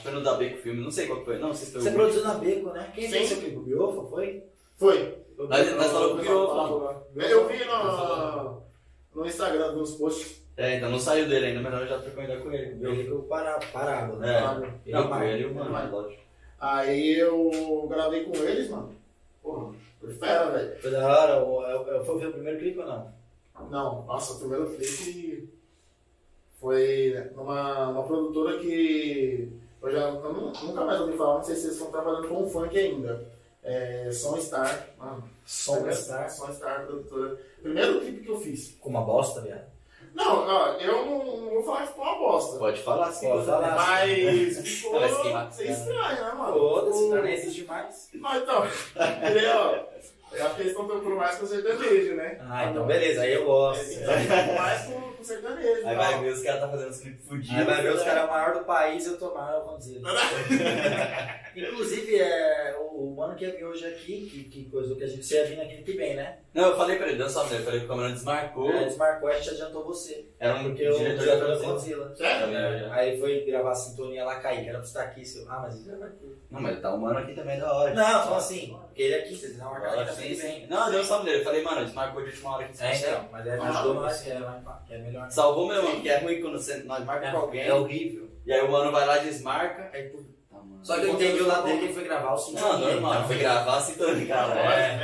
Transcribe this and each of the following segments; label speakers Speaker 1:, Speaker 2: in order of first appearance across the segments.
Speaker 1: que foi no da Beco Filme, não sei qual foi. Não sei se foi
Speaker 2: Você produziu na Beco, né? Quem fez seu clipe? O Biofa, foi?
Speaker 3: Foi.
Speaker 1: Nós falamos com o Biofa.
Speaker 3: Eu vi no Instagram dos posts.
Speaker 1: Então não saiu dele ainda, mas nós já trocamos ideia com ele.
Speaker 2: Ele que eu parava, né?
Speaker 1: Não, com ele, mano, lógico.
Speaker 3: Aí eu gravei com eles, mano. Porra, foi fera, velho.
Speaker 2: Foi da hora. Foi o primeiro clipe ou não?
Speaker 3: Não, nossa, o primeiro clipe foi numa produtora que eu nunca mais ouvi falar, não sei se vocês estão trabalhando com funk ainda. Sonstar, mano. Sonstar, produtora. Primeiro clipe que eu fiz.
Speaker 2: Com uma bosta, viado?
Speaker 3: Não, ó, eu não vou falar que ficou uma bosta.
Speaker 1: Pode falar sim.
Speaker 2: Pode falar.
Speaker 3: Mas ficou estranho, né, mano?
Speaker 2: Foda-se, não existe mais.
Speaker 3: Não, então, entendeu? Eu acho que eles estão procurando mais com o sertanejo, né?
Speaker 2: Ah, então beleza, aí eu gosto.
Speaker 3: Eles estão mais com o sertanejo.
Speaker 1: Aí vai ver os caras tá fazendo os clipes fudidos.
Speaker 2: Aí vai ver os caras maior do país e eu tô maior, vamos dizer. Inclusive, o mano que ia vir hoje aqui, que coisa que a gente ia vir aqui que vem, né?
Speaker 1: Não, eu falei pra ele, dança eu falei que o camarão desmarcou.
Speaker 2: Desmarcou, a gente adiantou você.
Speaker 1: Era um
Speaker 2: Porque o
Speaker 1: diretor
Speaker 2: diretor
Speaker 1: da
Speaker 2: da Godzilla.
Speaker 3: Sério?
Speaker 2: Aí ele foi gravar a sintonia lá, Kaique, era pra você estar aqui. Mas ele já vai aqui.
Speaker 1: Não, mas tá o mano aqui também da hora.
Speaker 2: Não, só assim, porque ele aqui, vocês não marcaram
Speaker 1: Sim, sim. Não, deu salve dele. Eu falei, mano, desmarcou de última hora que você
Speaker 2: então, mas ele ajudou nós, que é melhor.
Speaker 1: Salvou meu mano, que é ruim quando nós marcamos com alguém.
Speaker 2: É horrível.
Speaker 1: E aí o mano vai lá e desmarca, aí puta, mano.
Speaker 2: Só que eu entendi o lado dele que ele foi gravar o sintonia.
Speaker 1: Não, normal, foi gravar a sintonia, cara.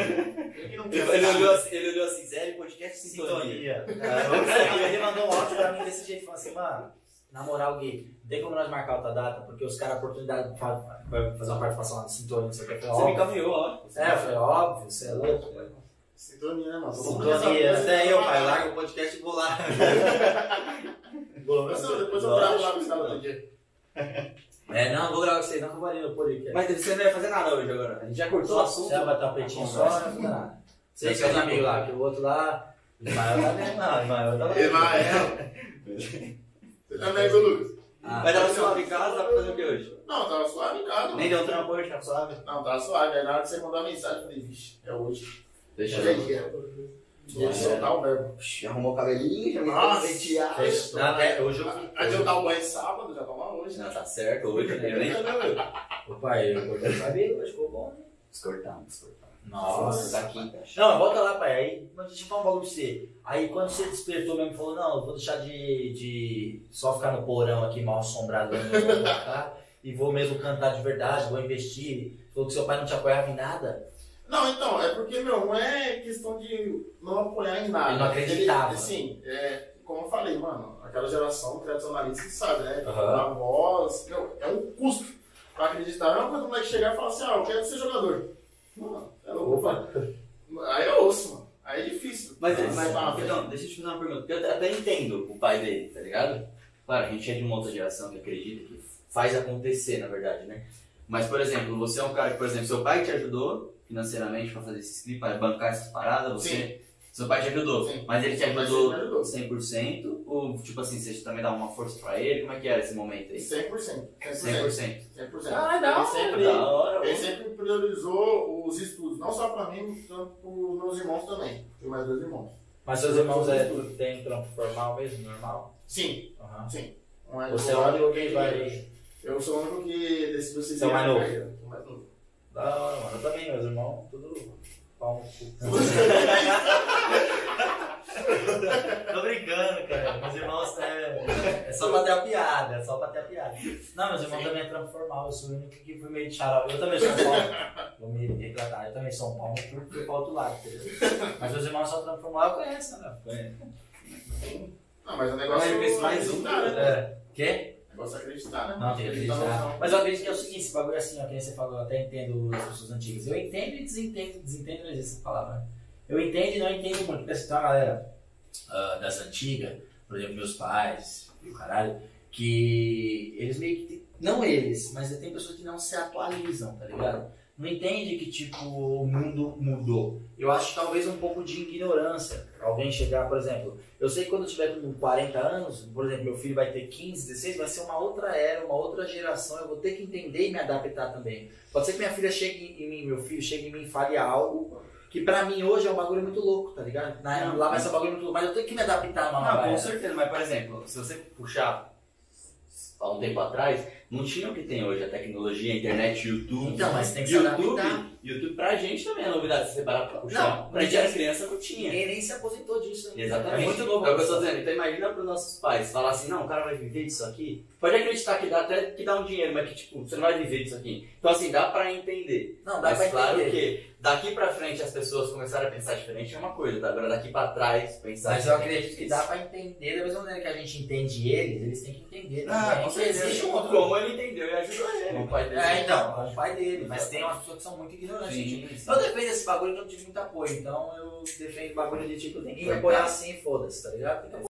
Speaker 1: Ele olhou assim, sério, podcast sintonia.
Speaker 2: Ele mandou um áudio pra mim desse jeito, falou assim, mano, na moral, Gui, não tem como nós marcar outra data, porque os caras, a oportunidade vai fazer uma participação lá no sintonia, não sei o que.
Speaker 1: Você me encaminhou, ó.
Speaker 2: Foi óbvio, você é louco.
Speaker 3: Sintonia, né, mano?
Speaker 2: Sintonia, até eu, pai, larga o podcast e vou lá.
Speaker 3: Depois eu gravo lá no estado do dia.
Speaker 2: Não vou gravar com vocês, não que eu vou ali no podcast.
Speaker 1: Mas você não ia fazer nada hoje agora. A gente já cortou o assunto.
Speaker 2: Você vai tapetinho só, não vai fazer nada. Vocês são os amigos lá, que o outro lá. Ismael tá vendo? Não, Ismael tá lá.
Speaker 3: Ismael. Você também, viu, Lucas?
Speaker 1: Mas tava suave em casa, tá fazendo o que hoje?
Speaker 3: Não, tava suave em casa.
Speaker 2: Nem deu trampo hoje, tá suave?
Speaker 3: Não, tava suave. Aí na hora que você mandou a mensagem, eu falei, vixe, é hoje.
Speaker 1: Deixa
Speaker 3: Hoje é
Speaker 1: eu
Speaker 3: dia. Deixa eu soltar o verbo.
Speaker 1: arrumou o cabelinho, já me
Speaker 3: Nossa,
Speaker 1: pentear.
Speaker 2: Hoje eu fui.
Speaker 3: Adiantar o banho sábado, já toma hoje.
Speaker 1: Não, tá certo, hoje eu nem.
Speaker 2: O pai, eu cortei o cabelo, hoje ficou bom, né?
Speaker 1: Descortamos.
Speaker 2: Nossa,
Speaker 1: daqui.
Speaker 2: Não, volta lá, pai. Aí, mas deixa eu falar um bagulho pra você. Aí quando você despertou mesmo e falou, não, eu vou deixar de só ficar no porão aqui mal assombrado, e vou mesmo cantar de verdade, vou investir. Falou que seu pai não te apoiava em nada.
Speaker 3: Não, então, é porque, não é questão de não apoiar em nada.
Speaker 2: Ele não acreditava.
Speaker 3: Sim, como eu falei, mano, aquela geração tradicionalista, sabe, né?
Speaker 2: Uhum.
Speaker 3: A voz, é um custo pra acreditar. Não é uma coisa do moleque chegar e falar assim, eu quero ser jogador. Mano, é louco, aí eu ouço, mano. Aí é difícil.
Speaker 1: Mas então, deixa eu te fazer uma pergunta, porque eu até entendo o pai dele, tá ligado? Claro, a gente é de uma outra geração que acredita, que faz acontecer, na verdade, né? Mas, por exemplo, você é um cara que, por exemplo, seu pai te ajudou financeiramente pra fazer esses clipes, pra bancar essas paradas, você... Sim. Seu pai te ajudou,
Speaker 3: sim.
Speaker 1: Mas ele te ajudou 100%? Ou, tipo assim, você também dava uma força pra ele? Como é que era esse momento aí?
Speaker 3: 100%.
Speaker 1: 100%.
Speaker 2: Ah, não,
Speaker 3: ele sempre priorizou os estudos, não só pra mim, quanto pros meus irmãos também. Tenho mais 2 irmãos.
Speaker 2: Mas seus irmãos têm trampo formal mesmo, normal?
Speaker 3: Sim, sim.
Speaker 2: Você é o único que vai...
Speaker 3: Eu sou o único que decidiu seguir
Speaker 2: a carreira.
Speaker 3: Sou mais novo.
Speaker 2: Da hora, mano. Eu também, meus irmãos, tudo pau no cu. Tô brincando, cara. Meus irmãos é só pra ter a piada, Não, meus irmãos também é trampo formal. Eu sou o único que fui meio de xarope. Eu também sou um pau. Vou me retratar. Eu também sou um pau, mas fui pro outro lado, entendeu? Mas meus irmãos são trampo formal, eu conheço, né?
Speaker 3: Não, mas o negócio é
Speaker 1: mais um,
Speaker 3: né?
Speaker 2: Quê?
Speaker 3: O negócio é acreditar, né?
Speaker 2: Não, tem que acreditar. Mas eu acredito que é o seguinte, esse bagulho assim, ó, que você falou, eu até entendo as pessoas antigas. Eu entendo e desentendo, não existe essa palavra, né? Eu entendo e não entendo muito, porque assim, tem uma galera das antigas, por exemplo, meus pais e o caralho, que eles meio que, não eles, mas tem pessoas que não se atualizam, tá ligado? Não entende que, tipo, o mundo mudou. Eu acho talvez um pouco de ignorância. Alguém chegar, por exemplo, eu sei que quando eu tiver com 40 anos, por exemplo, meu filho vai ter 15, 16, vai ser uma outra era, uma outra geração, eu vou ter que entender e me adaptar também. Pode ser que minha filha chegue em mim, meu filho chegue em mim e fale algo que pra mim hoje é um bagulho muito louco, tá ligado? Lá vai ser um bagulho muito louco, mas eu tenho que me adaptar a uma nova era.
Speaker 1: Com certeza, mas por exemplo, se você puxar há um tempo atrás, não tinha o que tem hoje, a tecnologia, a internet, YouTube.
Speaker 2: Então, mas tem que se adaptar.
Speaker 1: YouTube pra gente também é novidade, se separar pra puxar.
Speaker 2: Não,
Speaker 1: pra gente era criança, não tinha.
Speaker 2: Ninguém nem se aposentou disso ainda.
Speaker 1: Exatamente.
Speaker 2: É muito novo.
Speaker 1: É o que eu tô dizendo. Então imagina pros nossos pais falar assim, não, o cara vai viver disso aqui. Pode acreditar que dá até que dá um dinheiro, mas que tipo, você não vai viver disso aqui. Então assim, dá pra entender.
Speaker 2: Não, dá
Speaker 1: mas
Speaker 2: pra
Speaker 1: claro
Speaker 2: entender.
Speaker 1: que daqui pra frente as pessoas começarem a pensar diferente é uma coisa, tá? Agora daqui pra trás pensar
Speaker 2: Mas eu
Speaker 1: diferente
Speaker 2: acredito que dá pra entender, da mesma maneira que a gente entende eles têm que entender.
Speaker 1: Ah,
Speaker 2: também.
Speaker 1: com certeza.
Speaker 2: Existe um outro.
Speaker 1: Como ele entendeu e ajudou ele. O pai dele.
Speaker 2: Então, com o pai dele. Mas tem umas pessoas que são muito ignorantes.
Speaker 1: Sim,
Speaker 2: Tipo,
Speaker 1: sim.
Speaker 2: eu defendo esse bagulho que eu não tive muito apoio. Então eu defendo bagulho de tipo, tem que
Speaker 1: Foi
Speaker 2: apoiar
Speaker 1: tá.
Speaker 2: assim, foda-se, tá ligado?